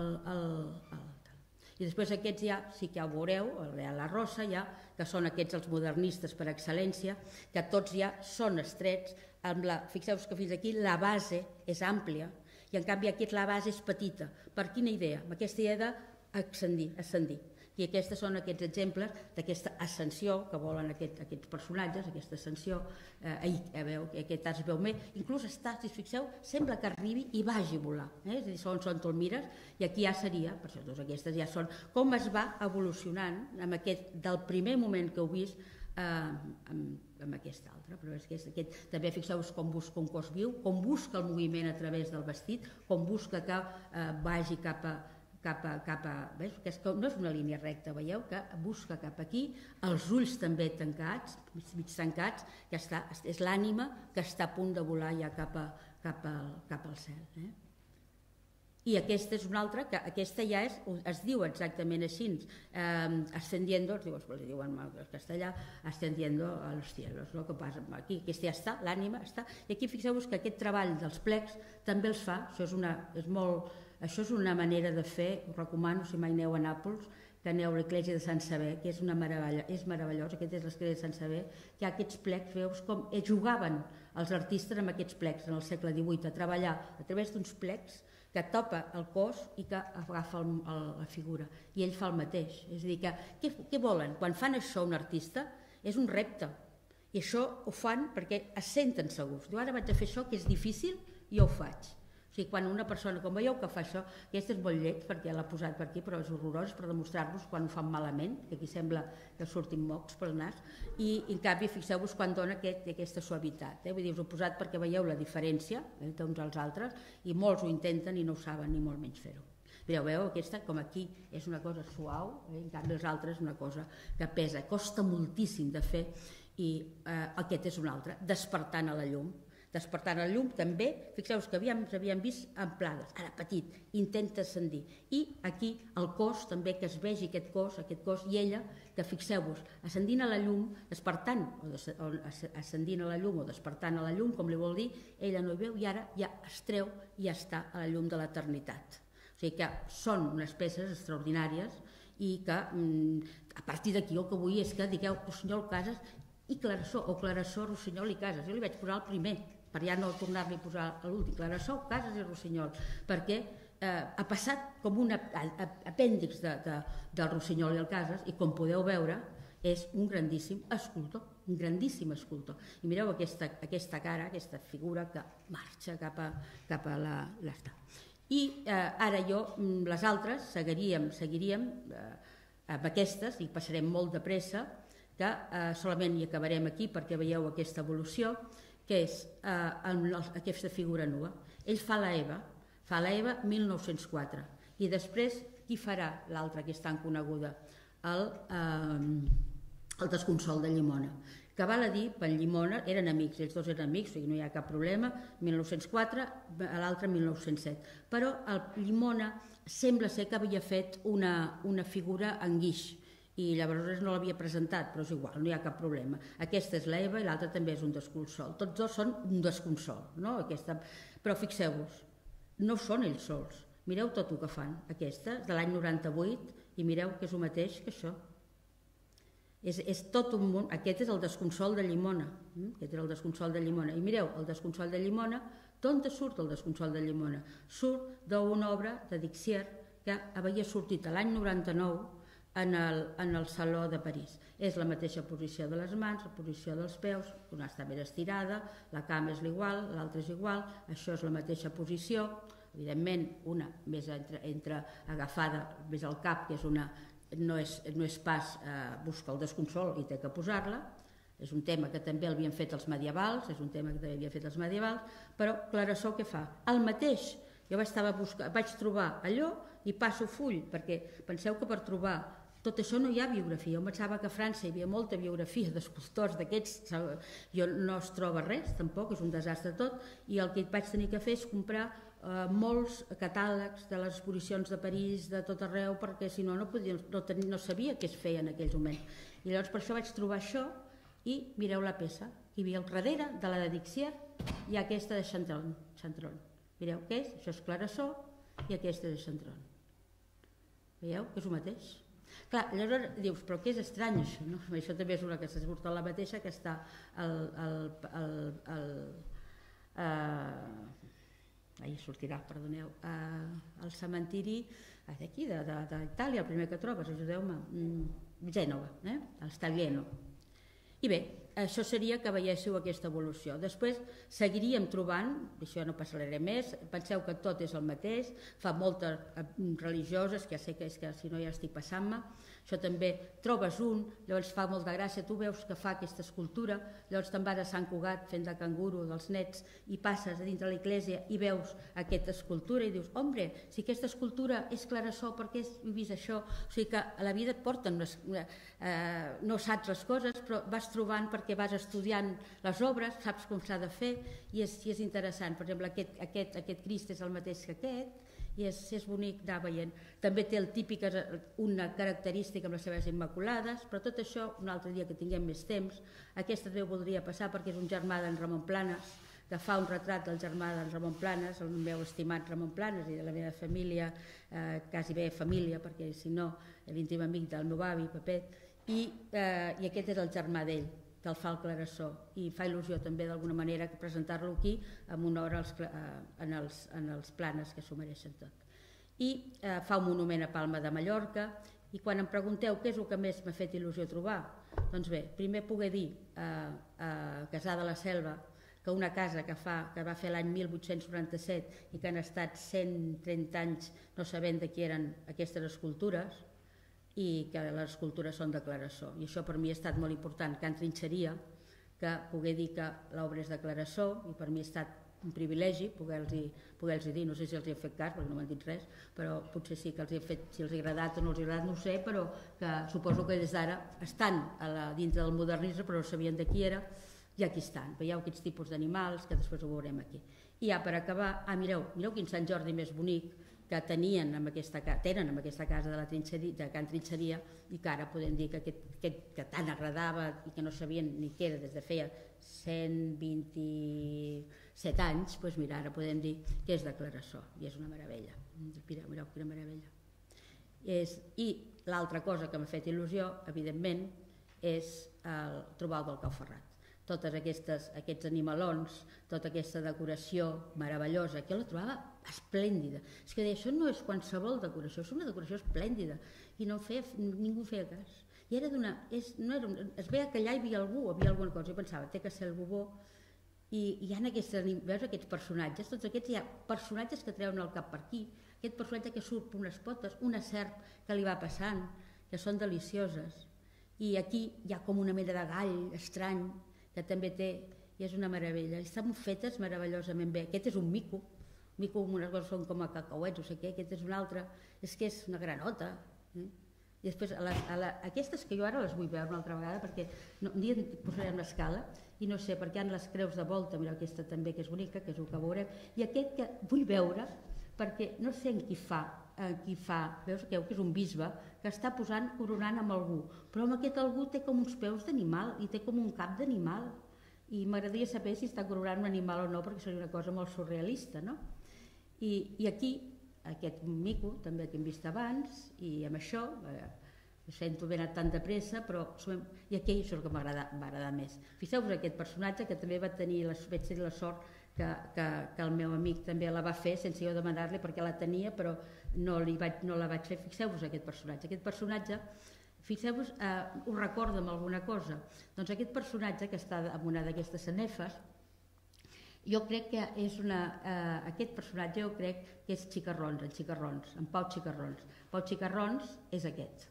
i després aquests ja sí que ja ho veureu, la Rosa ja, que són aquests els modernistes per excel·lència, que tots ja són estrets, fixeu-vos que fins aquí la base és àmplia i en canvi aquí la base és petita. Per quina idea? Amb aquesta idea d'ascendir. I aquests són aquests exemples d'aquesta ascensió que volen aquests personatges, aquesta ascensió, aquest es veu més, inclús està, si us fixeu, sembla que arribi i vagi a volar, és a dir, són te'l mires, i aquí ja seria, per això doncs aquestes ja són, com es va evolucionant amb aquest, del primer moment que heu vist amb aquest altre, però és que també fixeu-vos com busca un cos viu, com busca el moviment a través del vestit, com busca que vagi cap a veus? Que no és una línia recta, veieu que busca cap aquí, els ulls també tancats, mig tancats, que és l'ànima que està a punt de volar ja cap al cel. I aquesta és una altra, que aquesta ja es diu exactament així, ascendiendo, li diuen en castellà, ascendiendo a los cielos, no? Que passa aquí, aquesta ja està, l'ànima està, i aquí fixeu-vos que aquest treball dels plecs també els fa, això és una manera de fer, us recomano, si mai aneu a Nàpols, que aneu a l'església de Sant Sever, que és una meravella, és meravellós, aquesta és l'església de Sant Sever, que hi ha aquests plecs, veus com jugaven els artistes amb aquests plecs en el segle XVIII, a treballar a través d'uns plecs que topa el cos i que agafa la figura, i ell fa el mateix. És a dir, que què volen? Quan fan això un artista, és un repte, i això ho fan perquè es senten segurs. Diu, ara vaig a fer això, que és difícil, i jo ho faig. O sigui, quan una persona, com veieu, que fa això, aquesta és molt lleig, perquè l'ha posat per aquí, però és horrorós, per demostrar-vos quan ho fan malament, que aquí sembla que surtin mocs pel nas, i en canvi fixeu-vos quan dona aquesta suavitat. Vull dir, us ho he posat perquè veieu la diferència d'uns als altres, i molts ho intenten i no ho saben ni molt menys fer-ho. Veieu, aquesta, com aquí, és una cosa suau, en canvi els altres és una cosa que pesa, costa moltíssim de fer, i aquest és un altre, despertant a la llum. Despertant a la llum també, fixeu-vos que havíem vist amplades, ara petit, intenta ascendir, i aquí el cos també, que es vegi aquest cos i ella, que fixeu-vos, ascendint a la llum, despertant, o ascendint a la llum o despertant a la llum, com li vol dir, ella no hi veu i ara ja es treu i ja està a la llum de l'eternitat. O sigui que són unes peces extraordinàries i que a partir d'aquí el que vull és que digueu Rossinyol Casas i Clarasó, o Clarasó, Rossinyol i Casas. Jo li vaig posar el primer, per ja no tornar-li a posar l'últim, Clarasó, Casas i Rossinyol, perquè ha passat com un apèndix del Rossinyol i el Casas, i com podeu veure és un grandíssim escultor, I mireu aquesta cara, aquesta figura que marxa cap a l'estat. I ara les altres seguiríem amb aquestes, i passarem molt de pressa, que solament hi acabarem aquí perquè veieu aquesta evolució, que és aquesta figura nua. Ell fa la Eva 1904, i després qui farà l'altra que és tan coneguda? El Desconsol de Llimona, que val a dir, per Llimona eren amics, ells dos eren amics, o sigui, no hi ha cap problema, 1904, l'altre 1907, però el Llimona sembla ser que havia fet una figura en guix, i llavors no l'havia presentat, però és igual, no hi ha cap problema. Aquesta és l'Eva i l'altra també és un desconsol. Tots dos són un desconsol, no? Però fixeu-vos, no són ells sols. Mireu tot el que fan. Aquesta és de l'any 98 i mireu que és el mateix que això. És tot un món. Aquest és el Desconsol de Llimona. Aquest és el Desconsol de Llimona. I mireu, el Desconsol de Llimona, d'on surt el Desconsol de Llimona? Surt d'una obra de Dixier que havia sortit l'any 99 en el Saló de París. És la mateixa posició de les mans, la posició dels peus, una està més estirada, la cama és igual, l'altra és igual, això és la mateixa posició, evidentment una més entre agafada més al cap, que és una no és pas buscar el desconsol i té que posar-la. És un tema que també l'havien fet els medievals, però Clarasó què fa? El mateix, jo vaig trobar allò i passo full, perquè penseu que per trobar tot això no hi ha biografia. Jo pensava que a França hi havia molta biografia d'escultors d'aquests, jo no es troba res, tampoc, és un desastre tot, i el que vaig tenir que fer és comprar molts catàlegs de les exposicions de París, de tot arreu, perquè si no, no sabia què es feia en aquells moments. I llavors per això vaig trobar això, i mireu la peça, hi havia al darrere de la de Dixier i aquesta de Chantron. Mireu què és? Això és Clarasó i aquesta de Chantron. Veieu que és el mateix? Clar, llavors dius, però què és estrany això? No? Això també és una que s'ha esbortat la mateixa, que està sortirà, perdoneu, al cementiri d'aquí, d'Itàlia, el primer que trobes, ajudeu-me, Gènova, el Staglieno. I bé, això seria que veiéssiu aquesta evolució. Després seguiríem trobant, això no passaré més, penseu que tot és el mateix, fa moltes religioses, que ja sé que és que si no ja estic passant-me, això també trobes un, llavors fa molta gràcia, tu veus que fa aquesta escultura, llavors te'n vas a Sant Cugat fent de canguro dels nets i passes a dintre l'església i veus aquesta escultura i dius, hombre, si aquesta escultura és Clarasó, per què he vist això? O sigui que a la vida et porten, no saps les coses, però vas trobant perquè vas estudiant les obres, saps com s'ha de fer i és interessant. Per exemple, aquest Crist és el mateix que aquest, i és bonic anar veient. També té una característica amb les seves immaculades, però tot això un altre dia que tinguem més temps. Aquesta també ho voldria passar perquè és un germà d'en Ramon Planes, que fa un retrat del germà d'en Ramon Planes, el meu estimat Ramon Planes i de la meva família, quasi bé família, perquè si no, l'íntim amic del meu avi, Pepet, i aquest és el germà d'ell, que el fa el Clarasó, i fa il·lusió també d'alguna manera presentar-lo aquí amb honor en els Planes, que s'ho mereixen tot. I fa un monument a Palma de Mallorca, i quan em pregunteu què és el que més m'ha fet il·lusió trobar, doncs bé, primer poder dir a Cassà de la Selva, que una casa que va fer l'any 1897 i que han estat 130 anys no sabent de qui eren aquestes escultures, i que les escultures són de Clarasó. I això per mi ha estat molt important, Can Trinxeria, que poder dir que l'obra és de Clarasó, i per mi ha estat un privilegi poder-los dir, no sé si els he fet cas, perquè no m'han dit res, però potser sí que els he fet, si els ha agradat o no els ha agradat, no ho sé, però que suposo que des d'ara estan dintre del modernisme, però no sabien de qui era, i aquí estan. Veieu aquests tipus d'animals, que després ho veurem aquí. I ja per acabar, mireu quin Sant Jordi més bonic, que tenen amb aquesta casa de Can Trinxeria i que ara podem dir que tant agradava i que no sabien ni què era des de feia 127 anys, doncs mira, ara podem dir que és de Clarasó i és una meravella. Mireu quina meravella. I l'altra cosa que m'ha fet il·lusió, evidentment, és trobar el del Cau Ferrat. Tots aquests animalons, tota aquesta decoració meravellosa, que jo la trobava esplèndida. És que deia, això no és qualsevol decoració, és una decoració esplèndida, i ningú feia cas. I es veia que allà hi havia alguna cosa, jo pensava, té que ser el bubó, i hi ha aquests personatges, tots aquests hi ha personatges que treuen el cap per aquí, aquest personatge que surt per unes potes, una serp que li va passant, que són delicioses, i aquí hi ha com una mena de gall estrany, que també té, i és una meravella. Estan fetes meravellosament bé. Aquest és un mico amb unes coses són com a cacauets, no sé què, aquest és un altre, és que és una granota. I després, aquestes que jo ara les vull veure una altra vegada, perquè un dia posarem l'escala, i no sé, perquè hi ha les creus de volta, mireu aquesta també que és bonica, que és el que veurem, i aquest que vull veure, perquè no sé en qui fa, veus que és un bisbe, que està coronant amb algú, però amb aquest algú té com uns peus d'animal i té com un cap d'animal, i m'agradaria saber si està coronant un animal o no, perquè seria una cosa molt surrealista, no? I aquí, aquest mico, també que hem vist abans, i amb això, sento haver anat tan de pressa, però i aquí això és el que m'ha agradat més. Fixeu-vos aquest personatge que també vaig tenir la sort que el meu amic també la va fer sense jo demanar-li perquè la tenia, però no la vaig fer. Fixeu-vos aquest personatge, fixeu-vos, us recorda amb alguna cosa? Doncs aquest personatge que està en una d'aquestes sanefes, jo crec que és aquest personatge jo crec que és Xicarrons, en Pau Xicarrons. Pau Xicarrons és aquest,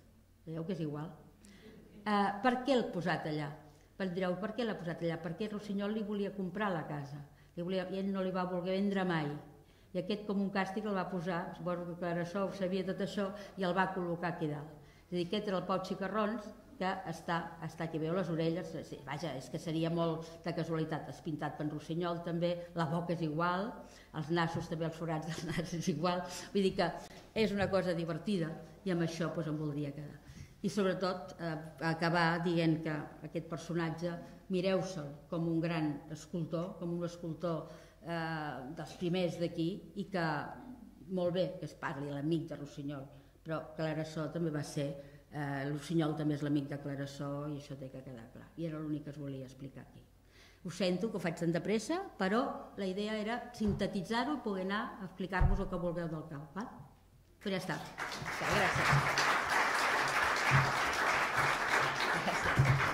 veieu que és igual. Per què l'ha posat allà? Direu, per què l'ha posat allà? Perquè Rossinyol li volia comprar la casa i ell no li va voler vendre mai, i aquest com un càstig el va posar, suposo que Clarasó sabia tot això i el va col·locar aquí dalt. És a dir, aquest era el Pau Xicarrons, que està aquí, veu les orelles, vaja, és que seria molt de casualitat, és pintat per Rossinyol també, la boca és igual, els nassos també, els forats dels nassos és igual, vull dir que és una cosa divertida i amb això em voldria quedar. I sobretot acabar dient que aquest personatge, mireu-se'l com un gran escultor, com un escultor dels primers d'aquí, i que molt bé que es parli l'amic de Rossinyol, però Clarasó també va ser, Rossinyol també és l'amic de Clarasó i això té que quedar clar, i era l'únic que es volia explicar aquí. Ho sento que ho faig tan de pressa, però la idea era sintetitzar-ho i poder anar a explicar-vos el que vulgueu del Cal. Però ja està. Gràcies.